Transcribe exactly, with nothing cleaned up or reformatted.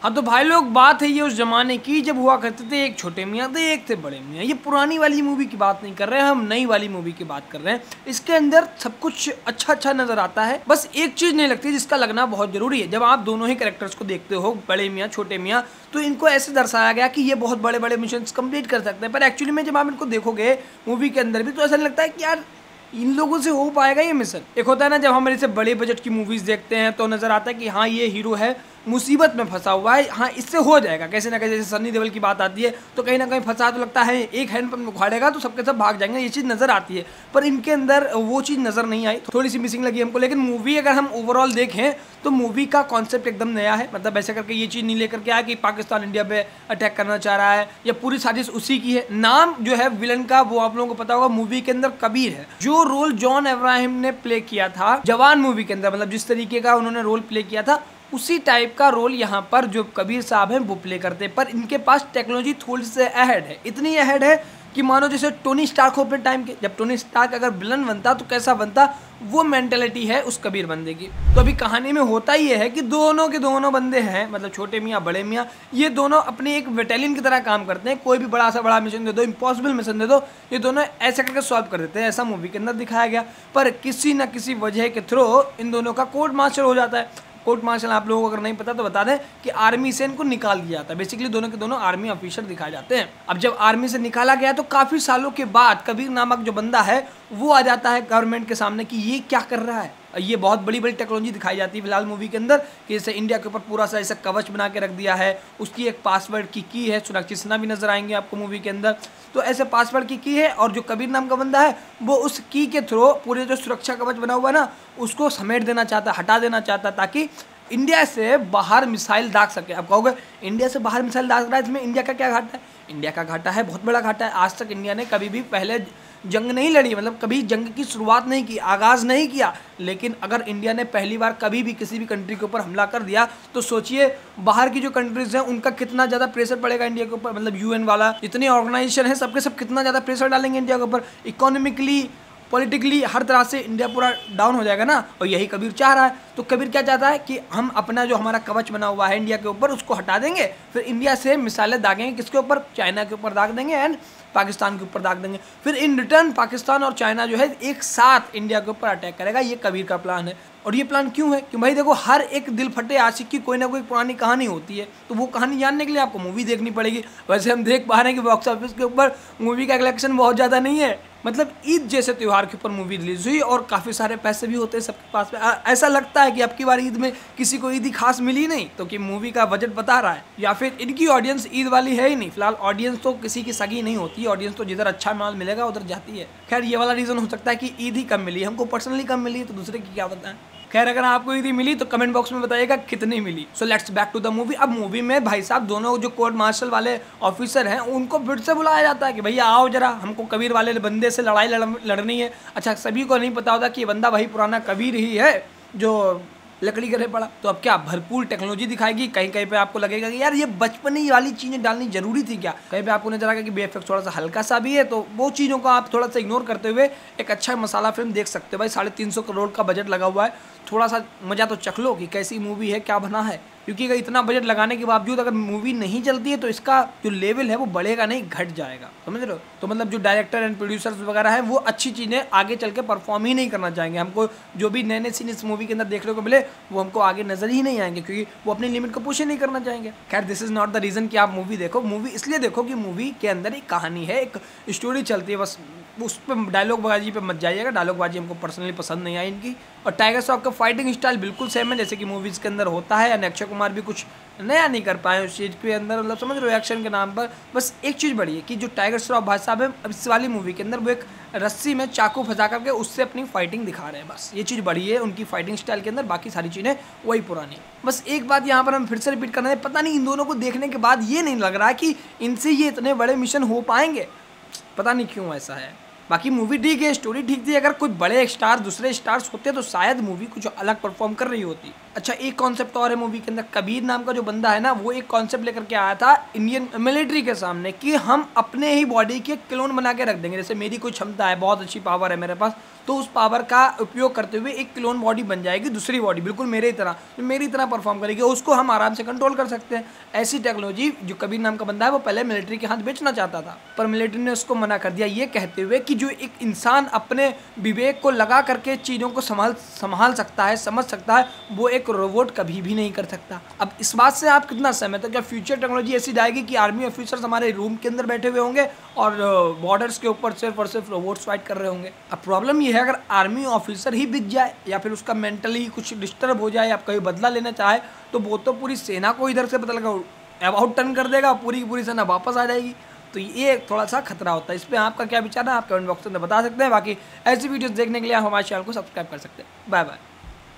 हाँ तो भाई लोग, बात है ये उस जमाने की जब हुआ करते थे एक छोटे मियाँ थे एक थे बड़े मियाँ। ये पुरानी वाली मूवी की बात नहीं कर रहे हैं हम, नई वाली मूवी की बात कर रहे हैं। इसके अंदर सब कुछ अच्छा अच्छा नजर आता है, बस एक चीज नहीं लगती जिसका लगना बहुत जरूरी है। जब आप दोनों ही कैरेक्टर्स को देखते हो, बड़े मियाँ छोटे मियाँ, तो इनको ऐसे दर्शाया गया कि ये बहुत बड़े बड़े मिशन कंप्लीट कर सकते हैं, पर एक्चुअली में जब आप इनको देखोगे मूवी के अंदर भी तो ऐसा लगता है कि यार इन लोगों से हो पाएगा ये मिशन। एक होता है ना, जब हम ऐसे बड़े बजट की मूवीज देखते हैं तो नजर आता है कि हाँ ये हीरो है, मुसीबत में फंसा हुआ है, हाँ इससे हो जाएगा कैसे ना कैसे। जैसे सन्नी देओल की बात आती है तो कहीं ना कहीं फंसा तो लगता है, एक हैंड पंप उखाड़ेगा तो सबके सब भाग जाएंगे, ये चीज़ नजर आती है। पर इनके अंदर वो चीज़ नजर नहीं आई, थोड़ी सी मिसिंग लगी हमको। लेकिन मूवी अगर हम ओवरऑल देखें तो मूवी का कॉन्सेप्ट एकदम नया है। मतलब ऐसे करके ये चीज़ नहीं लेकर के आया कि पाकिस्तान इंडिया पे अटैक करना चाह रहा है या पूरी साजिश उसी की है। नाम जो है विलन का वो आप लोगों को पता होगा, मूवी के अंदर कबीर है। जो रोल जॉन अब्राहम ने प्ले किया था जवान मूवी के अंदर, मतलब जिस तरीके का उन्होंने रोल प्ले किया था उसी टाइप का रोल यहाँ पर जो कबीर साहब हैं वो प्ले करते हैं। पर इनके पास टेक्नोलॉजी थोड़ी से अहेड है, इतनी अहेड है कि मानो जैसे टोनी स्टार्क हो अपने टाइम के। जब टोनी स्टार्क अगर विलन बनता तो कैसा बनता, वो मेंटेलिटी है उस कबीर बंदे की। तो अभी कहानी में होता ये है कि दोनों के दोनों बंदे हैं, मतलब छोटे मियाँ बड़े मियाँ, ये दोनों अपने एक बटालियन की तरह काम करते हैं। कोई भी बड़ा सा बड़ा मिशन दे दो, इम्पॉसिबल मिशन दे दो, ये दोनों ऐसे करके सॉल्व कर देते हैं। ऐसा मूवी के अंदर दिखाया गया। पर किसी न किसी वजह के थ्रू इन दोनों का कोर्ट मार्शल हो जाता है। कोर्ट मार्शल आप लोगों को अगर नहीं पता तो बता दें कि आर्मी से इनको निकाल दिया जाता है। बेसिकली दोनों के दोनों आर्मी ऑफिसर दिखाए जाते हैं। अब जब आर्मी से निकाला गया तो काफी सालों के बाद कबीर नामक जो बंदा है वो आ जाता है गवर्नमेंट के सामने कि ये क्या कर रहा है। ये बहुत बड़ी बड़ी टेक्नोलॉजी दिखाई जाती है फिलहाल मूवी के अंदर, कि जैसे इंडिया के ऊपर पूरा सा ऐसा कवच बना के रख दिया है, उसकी एक पासवर्ड की की है। सोनाक्षी सिन्हा भी नजर आएंगे आपको मूवी के अंदर। तो ऐसे पासवर्ड की की है और जो कबीर नाम का बंदा है वो उस की के थ्रू पूरे जो सुरक्षा कवच बना हुआ है ना उसको समेट देना चाहता है, हटा देना चाहता है, ताकि इंडिया से बाहर मिसाइल दाग सके। आप कहोगे इंडिया से बाहर मिसाइल दाग रहा है, इसमें इंडिया का क्या घाटा है? इंडिया का घाटा है, बहुत बड़ा घाटा है। आज तक इंडिया ने कभी भी पहले जंग नहीं लड़ी, मतलब कभी जंग की शुरुआत नहीं की, आगाज़ नहीं किया। लेकिन अगर इंडिया ने पहली बार कभी भी किसी भी कंट्री के ऊपर हमला कर दिया तो सोचिए बाहर की जो कंट्रीज हैं उनका कितना ज़्यादा प्रेशर पड़ेगा इंडिया के ऊपर। मतलब यूएन वाला, जितने ऑर्गेनाइजेशन है सबके सब कितना ज़्यादा प्रेशर डालेंगे इंडिया के ऊपर। इकोनॉमिकली, पॉलिटिकली, हर तरह से इंडिया पूरा डाउन हो जाएगा ना। और यही कबीर चाह रहा है। तो कबीर क्या चाहता है कि हम अपना जो हमारा कवच बना हुआ है इंडिया के ऊपर उसको हटा देंगे, फिर इंडिया से मिसाइलें दागेंगे किसके ऊपर, चाइना के ऊपर दाग देंगे एंड पाकिस्तान के ऊपर दाग देंगे। फिर इन रिटर्न पाकिस्तान और चाइना जो है एक साथ इंडिया के ऊपर अटैक करेगा। ये कबीर का प्लान है। और ये प्लान क्यों है कि भाई देखो, हर एक दिल फटे आशिक की कोई ना कोई पुरानी कहानी होती है, तो वो कहानी जानने के लिए आपको मूवी देखनी पड़ेगी। वैसे हम देख पा रहे हैं कि बॉक्स ऑफिस के ऊपर मूवी का कलेक्शन बहुत ज़्यादा नहीं है। मतलब ईद जैसे त्यौहार के ऊपर मूवी रिलीज हुई और काफ़ी सारे पैसे भी होते हैं सबके पास में। ऐसा लगता है कि अब की बार ईद में किसी को ईद खास मिली नहीं, तो कि मूवी का बजट बता रहा है या फिर इनकी ऑडियंस ईद वाली है ही नहीं। फिलहाल ऑडियंस तो किसी की सगी नहीं होती, ऑडियंस तो जिधर अच्छा माल मिलेगा उधर जाती है। खैर ये वाला रीज़न हो सकता है कि ईद ही कम मिली, हमको पर्सनली कम मिली है तो दूसरे की क्या बताएं। खैर अगर आपको ईदी मिली तो कमेंट बॉक्स में बताइएगा कितनी मिली। So let's back to the movie. अब मूवी में भाई साहब दोनों जो कोर्ट मार्शल वाले ऑफिसर हैं उनको फिर से बुलाया जाता है कि भैया आओ जरा, हमको कबीर वाले बंदे से लड़ाई लड़, लड़नी है। अच्छा, सभी को नहीं पता होता कि ये बंदा वही पुराना कबीर ही है जो लकड़ी करे पड़ा। तो अब क्या भरपूर टेक्नोलॉजी दिखाएगी। कहीं कहीं पे आपको लगेगा कि यार ये बचपन वाली चीज़ें डालनी जरूरी थी क्या। कहीं पे आपको नजर आएगा कि बीएफएक्स थोड़ा सा हल्का सा भी है, तो वो चीज़ों को आप थोड़ा सा इग्नोर करते हुए एक अच्छा मसाला फिल्म देख सकते हो। भाई साढ़े तीन सौ करोड़ का बजट लगा हुआ है, थोड़ा सा मज़ा तो चख लो कि कैसी मूवी है, क्या बना है। क्योंकि अगर इतना बजट लगाने के बावजूद अगर मूवी नहीं चलती है तो इसका जो लेवल है वो बढ़ेगा नहीं, घट जाएगा। समझ रहे हो। तो मतलब जो डायरेक्टर एंड प्रोड्यूसर्स वगैरह है वो अच्छी चीज़ें आगे चल के परफॉर्म ही नहीं करना चाहेंगे। हमको जो भी नए नए सीन इस मूवी के अंदर देखने को मिले वो हमको आगे नजर ही नहीं आएंगे, क्योंकि वो अपनी लिमिट को पुश ही नहीं करना चाहेंगे। खैर this is not the reason कि आप मूवी देखो। मूवी इसलिए देखो कि मूवी के अंदर एक कहानी है, एक स्टोरी चलती है, बस उस पर डायलॉग बाजी पे मत जाइएगा। डायलॉग बाजी हमको पर्सनली पसंद नहीं आई इनकी। और टाइगर श्रॉफ का फाइटिंग स्टाइल बिल्कुल सेम है जैसे कि मूवीज़ के अंदर होता है। एंड अक्षय कुमार भी कुछ नया नहीं कर पाए उस चीज़ के अंदर, मतलब समझ रहे हो, एक्शन के नाम पर। बस एक चीज़ बड़ी है कि जो टाइगर श्रॉफ भाई साहब है इस वाली मूवी के अंदर वो एक रस्सी में चाकू फंसा करके उससे अपनी फाइटिंग दिखा रहे हैं। बस ये चीज़ बड़ी है उनकी फाइटिंग स्टाइल के अंदर, बाकी सारी चीज़ें वही पुरानी। बस एक बात यहाँ पर हम फिर से रिपीट करना है, पता नहीं इन दोनों को देखने के बाद ये नहीं लग रहा कि इनसे ये इतने बड़े मिशन हो पाएंगे, पता नहीं क्यों ऐसा है। बाकी मूवी ठीक है, स्टोरी ठीक थी। अगर कोई बड़े स्टार दूसरे स्टार्स होते तो शायद मूवी कुछ अलग परफॉर्म कर रही होती। अच्छा, एक कॉन्सेप्ट और है मूवी के अंदर। कबीर नाम का जो बंदा है ना वो एक कॉन्सेप्ट लेकर के आया था इंडियन मिलिट्री के सामने कि हम अपने ही बॉडी के क्लोन बना के रख देंगे। जैसे मेरी कोई क्षमता है, बहुत अच्छी पावर है मेरे पास, तो उस पावर का उपयोग करते हुए एक क्लोन बॉडी बन जाएगी, दूसरी बॉडी बिल्कुल मेरे तरह, जो मेरी तरह परफॉर्म करेगी, उसको हम आराम से कंट्रोल कर सकते हैं। ऐसी टेक्नोलॉजी जो कबीर नाम का बंदा है वो पहले मिलिट्री के हाथ बेचना चाहता था, पर मिलिट्री ने उसको मना कर दिया, ये कहते हुए कि जो एक इंसान अपने विवेक को लगा करके चीज़ों को संभाल संभाल सकता है, समझ सकता है, वो एक रोबोट कभी भी नहीं कर सकता। अब इस बात से आप कितना सहमत है? क्या फ्यूचर टेक्नोलॉजी ऐसी जाएगी कि आर्मी ऑफिसर्स हमारे रूम के अंदर बैठे हुए होंगे और बॉर्डर्स के ऊपर सिर्फ और सिर्फ रोबोट्स फाइट कर रहे होंगे? अब प्रॉब्लम ये है, अगर आर्मी ऑफिसर ही बिक जाए या फिर उसका मेंटली कुछ डिस्टर्ब हो जाए या कहीं बदला लेना चाहे, तो वो तो पूरी सेना को इधर से पता लगा अबाउट टर्न कर देगा, पूरी की पूरी सेना वापस आ जाएगी। तो ये थोड़ा सा खतरा होता है। इस पर आपका क्या विचार है? आप कमेंट बॉक्स में बता सकते हैं। बाकी ऐसी वीडियोस देखने के लिए आप हमारे चैनल को सब्सक्राइब कर सकते हैं। Bye bye.